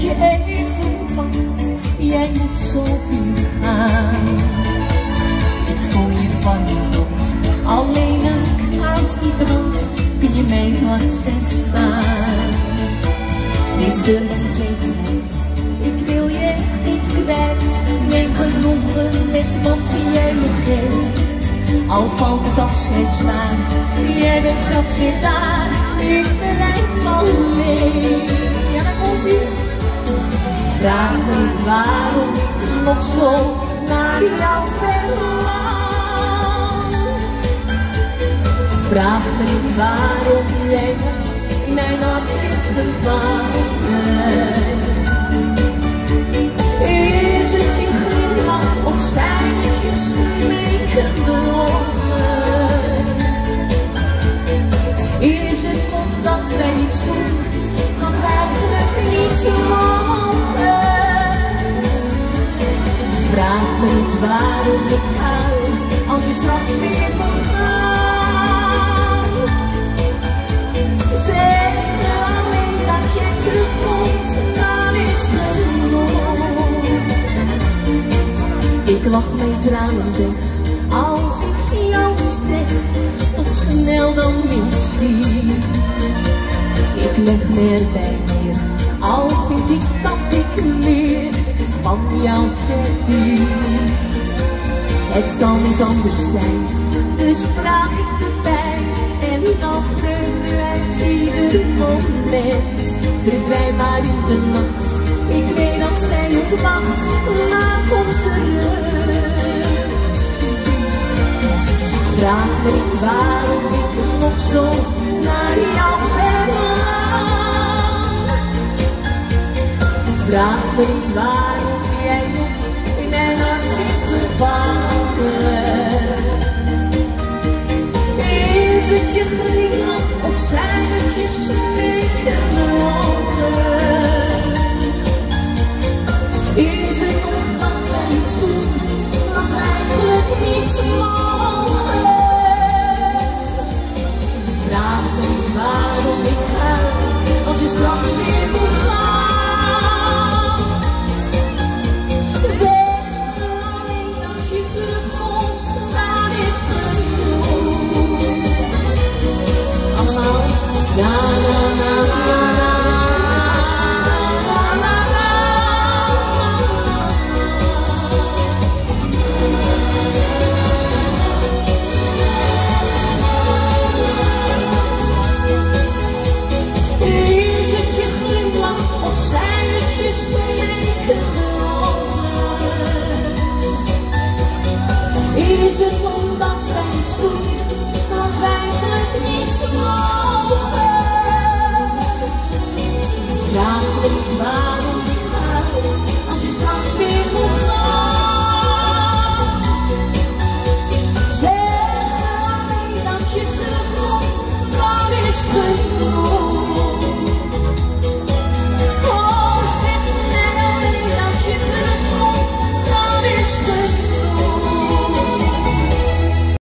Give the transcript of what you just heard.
je even wacht, jij moet zo puur gaan. Ik voel je van je mond, alleen een kaars die brandt, kun je mijn hart verstaan. Het is de onzekerheid, ik wil je echt niet kwijt. Neem genoegen met wat jij me geeft. Al valt het afscheid zwaar, jij bent straks weer daar. Ik blijf alleen. Ja, daar komt ie. Vraag me niet waarom ik nog zo naar jou verlang. Vraag me niet waarom jij nog mijn hart zit vervangen. Is het je glimlach of zijn het je smekende ogen? Is het omdat wij iets doen wat wij eigenlijk niet mogen? Vraag me niet waarom ik huil als je straks weer moet gaan. Zeg me alleen dat je terugkomt, dan is het genoeg. Ik lach mijn tranen weg als ik jou zeg, tot snel dan misschien. Ik leg me erbij neer, al vind ik dat ik meer van jou verdien. Het zal niet anders zijn, dus vraag ik erbij. En dan verdwijnt ieder moment. Verdwijn maar in de nacht, ik weet dat zij nog wacht, maar kom terug. Vraag me niet waarom ik nog zo naar jou verlang. Vraag me niet waarom jij nog in mijn hart zit gevangen. Is het je glimlach of zijn het je smekende ogen? Is het omdat wij iets doen wat wij eigenlijk niet mogen? Vraag me niet waarom ik huil als je straks weer moet gaan. Zeg me alleen dat je terugkomt, dan is het genoeg. Allemaal na na na na na na. Is het je glimlach of zijn het je smekende ogen? Is het omdat wij iets doen wat wij eigenlijk niet mogen? Vraag me niet waarom ik huil als je straks weer moet gaan. Zeg alleen dat je terugkomt, dan is genoeg.